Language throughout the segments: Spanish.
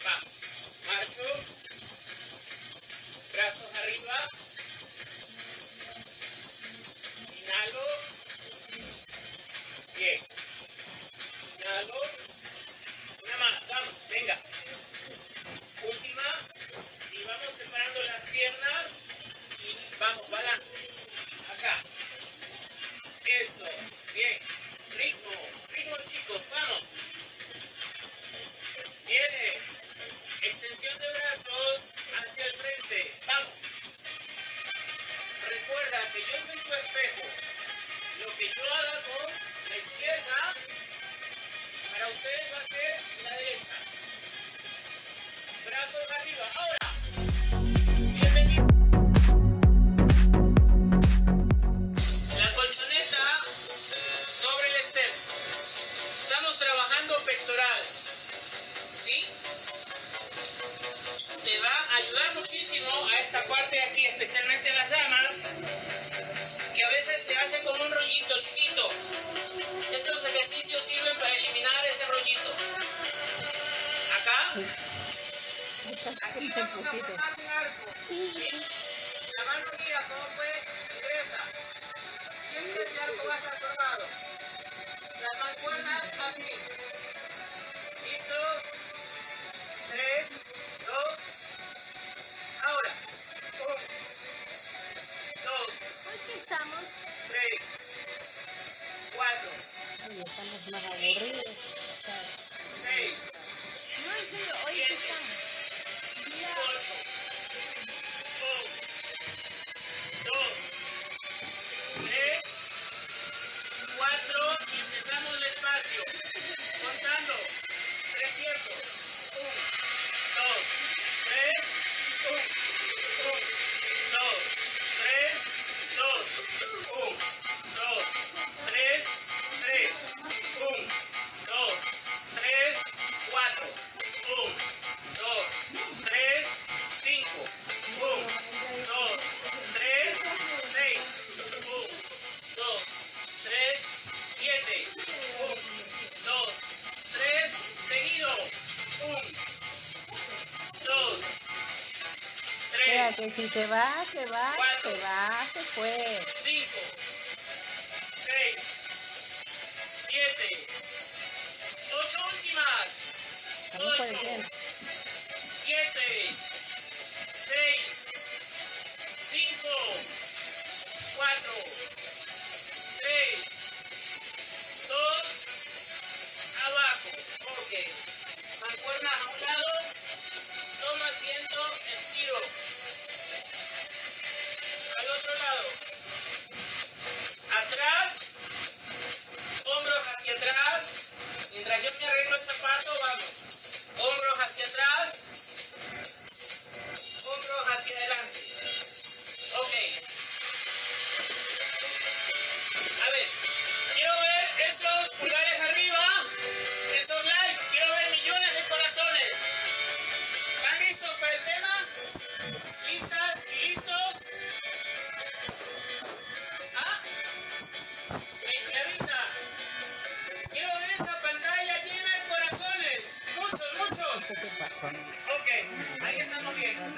Vamos. Marcho. Brazos arriba. Inhalo. Bien. Inhalo. Una más. Vamos. Venga. Última. Y vamos separando las piernas. Y vamos. Balance. Acá. Eso. Bien. Ritmo. Ritmo, chicos. Vamos. Viene. Extensión de brazos hacia el frente. Vamos. Recuerda que yo soy tu espejo. Lo que yo haga con la izquierda, para ustedes va a ser la derecha. Brazos arriba. Ahora. Bienvenido. La colchoneta sobre el step. Estamos trabajando pectoral. ¿Sí? Te va a ayudar muchísimo a esta parte de aquí, especialmente a las damas, que a veces se hace como un rollito chiquito. Estos ejercicios sirven para eliminar ese rollito. Acá. Aquí vamos a formar un arco. ¿Sí? La mano mira cómo fue, ingresa. Siempre ese arco va a estar formado. Las mancuernas así. ¿Listo? 3, 2. Ahora. 1, 2. Aquí estamos. 3, 4, Hoy estamos más aburridos. 6, No, en serio, hoy sí 7, estamos. 8, 1, 2, 3, 4 y empezamos despacio. Contando. 300. 1, 2, 3, 1, 2, 3, 2, 1, 2, 3, 3, 1, 2, 3, 4, 1, 2, 3, 5, 1, 2, 3, 6, 1, 2, 3, 7, 1, 2, 3, seguido, 1, 2, 3, Espérate, si se va, se fue. 5, 6, 7, 8 últimas, Vamos por el 8, tiempo. 7, 6, 5, 4, 3, 2, abajo. Ok. Mancuernas a un lado, toma asiento, estiro. Al otro lado. Atrás, hombros hacia atrás. Mientras yo me arreglo el zapato, vamos. Hombros hacia atrás, hombros hacia adelante. Ok. A ver, quiero ver esos pulgares arriba, esos likes, quiero ver millones de corazones. ¿Están listos para el tema? ¿Listas y listos? ¿Ah? Me avisa. Quiero ver esa pantalla llena de corazones. Muchos, muchos. ¿Qué pasó? Ok, ahí estamos bien.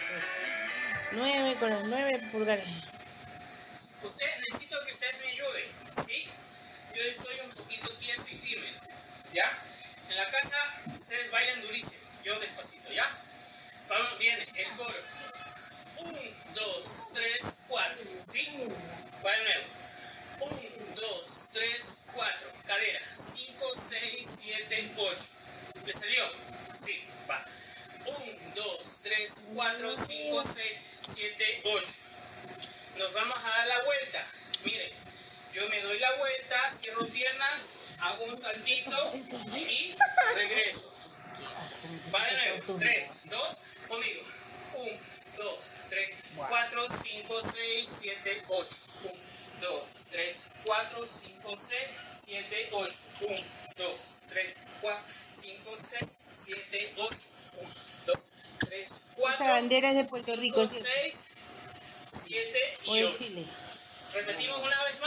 9 con los 9 pulgares. Necesito que ustedes me ayuden, ¿sí? Yo soy un poquito tieso y tímido, ¿ya? En la casa ustedes bailan durísimo, yo despacito, ¿ya? Vamos, viene el coro. 1, 2, 3, 4, ¿sí? Va de nuevo. 1, 2, 3, 4, cadera. 5, 6, 7, 8. ¿Le salió? Sí, va. 1, 2, 3, 4, 5, 6, 7, 8. Nos vamos a dar la vuelta. Miren, yo me doy la vuelta, cierro piernas, hago un saltito y regreso. Va de nuevo. 3, 2, conmigo. 1, 2, 3, 4, 5, 6, 7, 8. 1, 2, 3, 4, 5, 6, 7, 8. 1, 2, 3, 4, 5, 6, 7, 8. 1, 2, 3, 4. Esta bandera es de Puerto Rico, 5, 6, 7 o y de 8. Chile. Repetimos una vez más.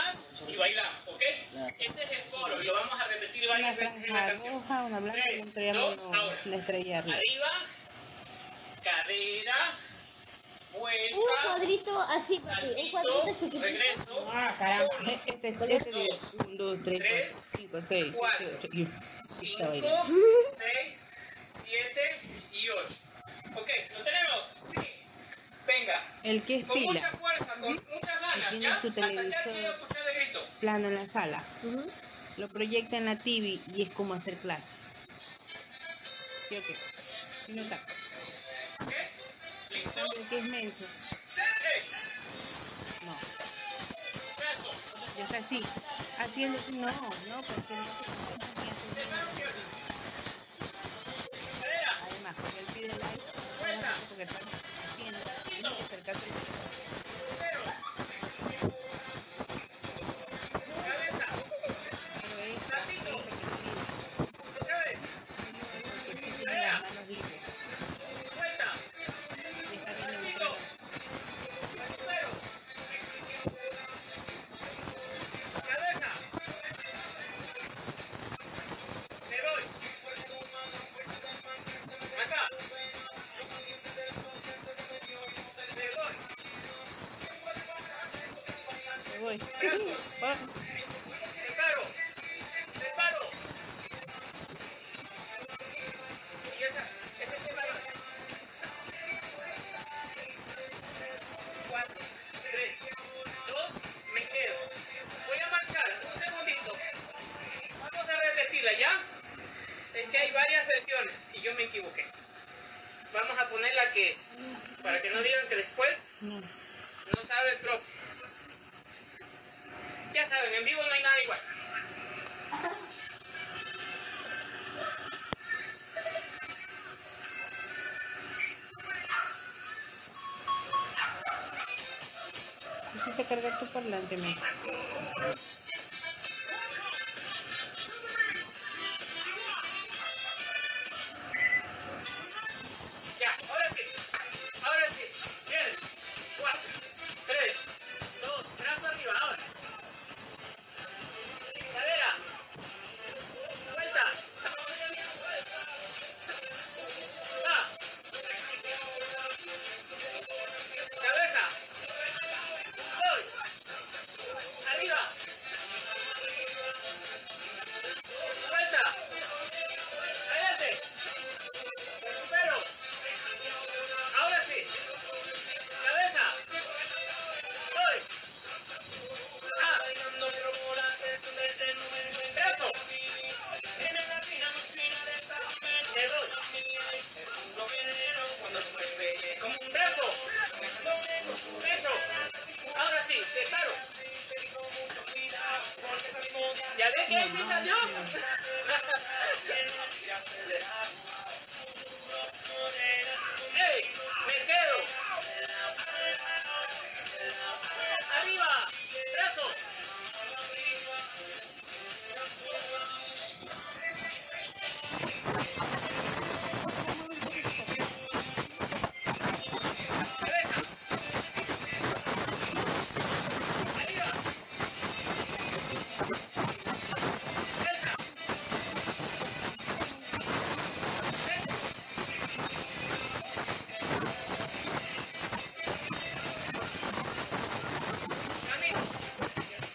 y bailamos, ¿ok? Este es el coro y lo vamos a repetir varias veces en la canción. Roja, una blanca y un 3, 2, ahora. la estrella arriba. Arriba, cadera, vuelta, Un cuadrito así, un saltito, cuadrito chiquitito. regreso. Ah, caramba. 1, Este 1, 2, 3, 4, 5, 6, 4, 7, 8. 5, 6, 7 y 8. Ok, ¿lo tenemos? Sí. Venga. El que es Con fila. mucha fuerza, con muchas ganas, Tiene ¿ya? su Hasta allá televisor. quiero escuchar el grito. Plano en la sala. Lo proyecta en la TV y es como hacer clase. ¿Sí o qué? ¿Sí no está? ¿Ok? ¿Listo? El que es menso. ¡Ey! No. Brazo. Ya está así. Haciendo. No, porque no te De mano izquierda. Cadera. además, porque él pide like. Vuelta. Porque está haciendo. Saltito. Acercarse. Cero. Cabeza. Pero ahí Saltito. Otra vez. tiene las manos libres. Vuelta. Y está viendo el Saltito. Cero. Cabeza. Me voy. Acá. Me voy. Me voy. Brazos. Ah, Separo. Separo. Y ese separo. 4, 3, 2, me quedo. Voy a marchar, un segundito. Vamos a repetirla, ¿ya? Es que hay varias versiones y yo me equivoqué. Vamos a poner la que es, para que no digan que después no. no sabe el profe. Ya saben, en vivo no hay nada igual. Hiciste cargar tu parlante, me. Ya, ahora sí, vienes, 4, 3, 2, brazo arriba, ahora, cadera, vuelta, va, cabeza, voy, arriba, vuelta, adelante, recupero. Ahora sí. Cabeza. Voy. Ah. Brazo. Me voy. Brazo. Pecho. Ahora sí. Te paro. ¿Ya ves que ahí sí salió? ¡Ey! ¡Me quedo! ¡Arriba! ¡Brazo! ¡Cabeza! ¡Arriba! ¡Vuelta! Camino.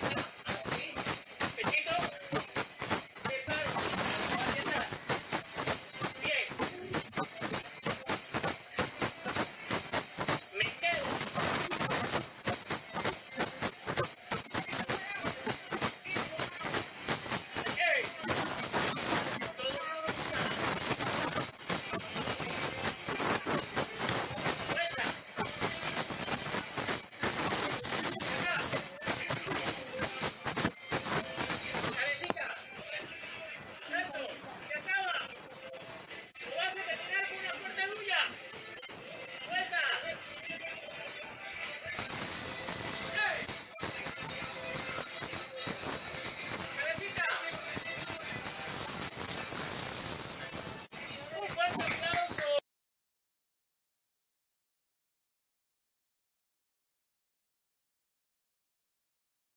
Bendiciones.